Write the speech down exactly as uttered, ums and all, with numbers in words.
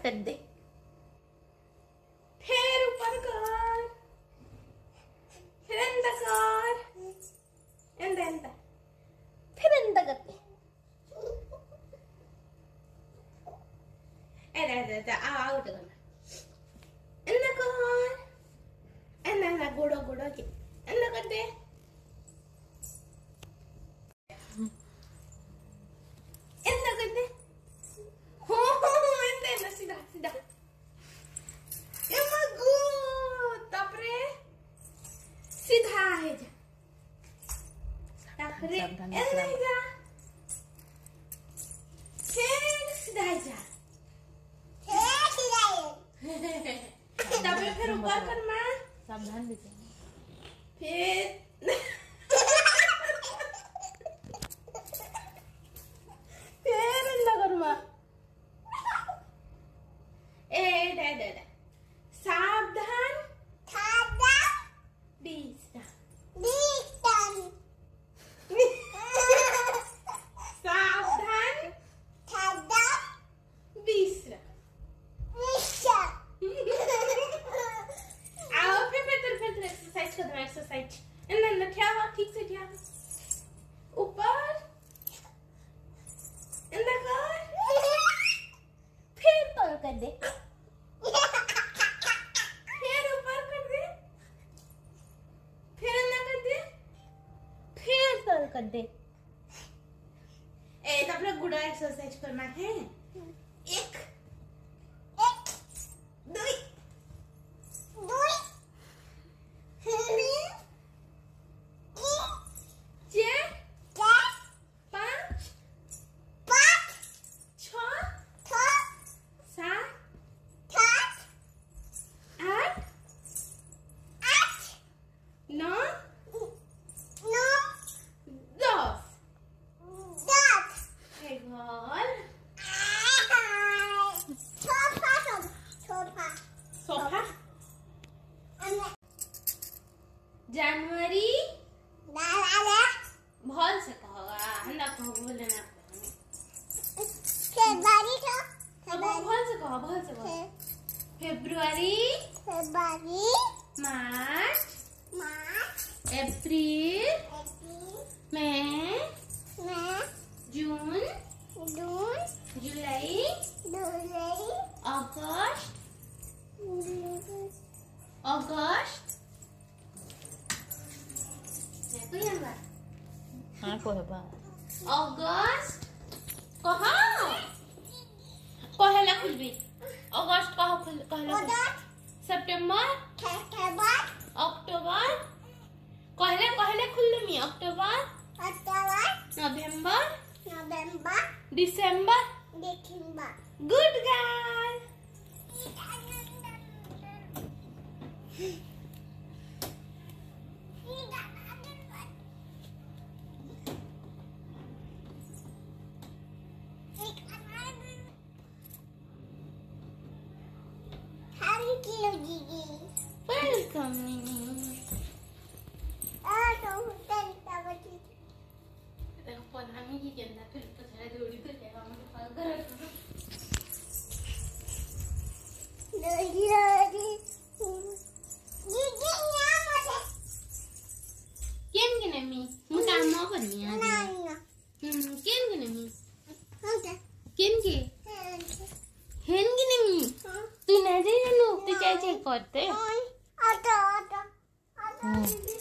कर दे, फिर ऊपर कर, फिर अंदर कर, अंदर अंदर, फिर अंदर कर दे। ऐसा ऐसा आउट करना, अंदर कर, अंदर अंदर गुड़ो गुड़ो के अंदर कर दे। अंदर कर दे। हो हो अंदर सीधा सीधा। एमा गुड, तापरे सीधा है जा, तापरे अंदर जा, फिर सीधा है जा, तापरे फिर ऊपर कर माँ, सावधान बेटा, फिर फिर अंदर कर माँ, ए डे डे डे, सावधान, सावधान, बीसटा, बीसटा, सावधान, सावधान, बीसटा, बीसटा, आओ फिर फिर फिर फिर एक्सरसाइज कर दो, एक्सरसाइज, अंदर अंदर क्या हुआ, ठीक से क्या ऊपर, अंदर कर, फिर तोड़ कर दे, फिर ऊपर कर दे, फिर अंदर कर दे, फिर तोड़ कर दे। ए तब लोग गुड़ा एक्सरसाइज करना है, एक एक दो दो तीन चार पाँच पाँच छः सात आठ आठ नौ नौ दस दस ग्यारह सोफा सोफा सोफा जनवरी भल से कहोगा, हन्ना कहो बोले ना फेब्रुआरी तो अब भल से कहो, भल से कहो, फेब्रुआरी फेब्रुआरी मार्च मार्च अप्रैल अप्रैल मई मई जून जून जुलाई जुलाई अगस्त अगस्त कोई नंबर हाँ कोई बा अगस्त कहाँ पहला खुल भी अगस्त कहाँ खुल पहला सितंबर अक्टूबर पहले पहले खुल मी October October November November December December good girl. Welcome. Ah, kamu tadi tak baca. Telepon kami je nak telepon saya dulu itu saya kamu pagar. Lagi lagi. Gigi apa deh? Kian kena mi? Muka mau apa ni? Nanya. Hmm, kian kena mi? Ada. Kian ke? Hen kena mi? तू नहीं जानू तू चाहे चाहे करते आता आता आता